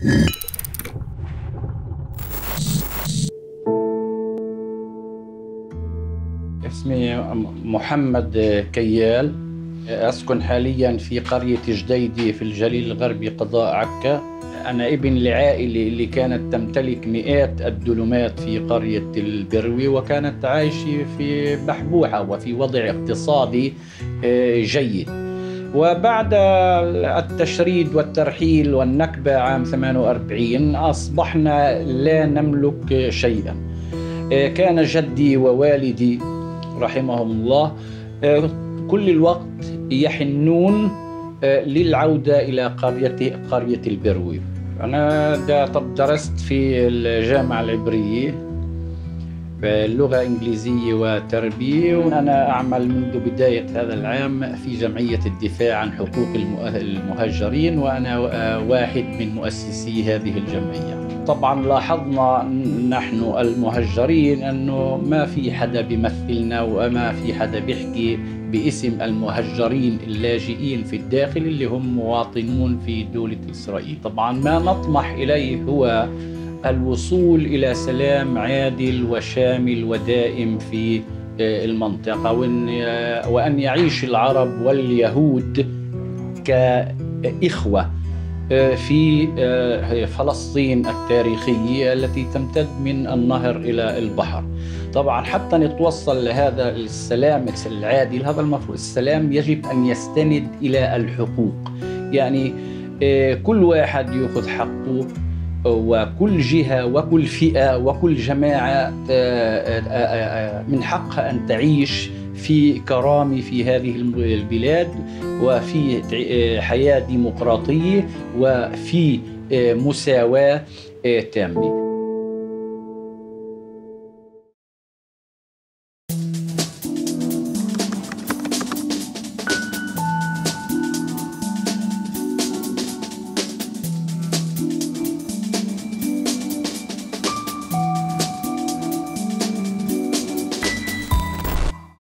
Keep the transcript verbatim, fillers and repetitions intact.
اسمي محمد كيال، أسكن حالياً في قرية جديدة في الجليل الغربي قضاء عكا. أنا ابن لعائلة اللي كانت تمتلك مئات الدلمات في قرية البروي، وكانت عايشة في بحبوحة وفي وضع اقتصادي جيد. وبعد التشريد والترحيل والنكبة عام ثمانية وأربعين أصبحنا لا نملك شيئاً. كان جدي ووالدي رحمهم الله كل الوقت يحنون للعودة إلى قرية قرية البروي. أنا درست في الجامعة العبرية اللغة إنجليزية وتربية، وأنا أعمل منذ بداية هذا العام في جمعية الدفاع عن حقوق المهجرين، وأنا واحد من مؤسسي هذه الجمعية. طبعا لاحظنا نحن المهجرين أنه ما في حدا بيمثلنا وما في حدا بيحكي باسم المهجرين اللاجئين في الداخل اللي هم مواطنون في دولة إسرائيل. طبعا ما نطمح إليه هو الوصول إلى سلام عادل وشامل ودائم في المنطقة، وأن يعيش العرب واليهود كإخوة في فلسطين التاريخية التي تمتد من النهر إلى البحر. طبعا حتى نتوصل لهذا السلام العادل، هذا المفروض السلام يجب أن يستند إلى الحقوق، يعني كل واحد يأخذ حقه، وكل جهة وكل فئة وكل جماعة من حقها أن تعيش في كرامة في هذه البلاد، وفي حياة ديمقراطية، وفي مساواة تامة.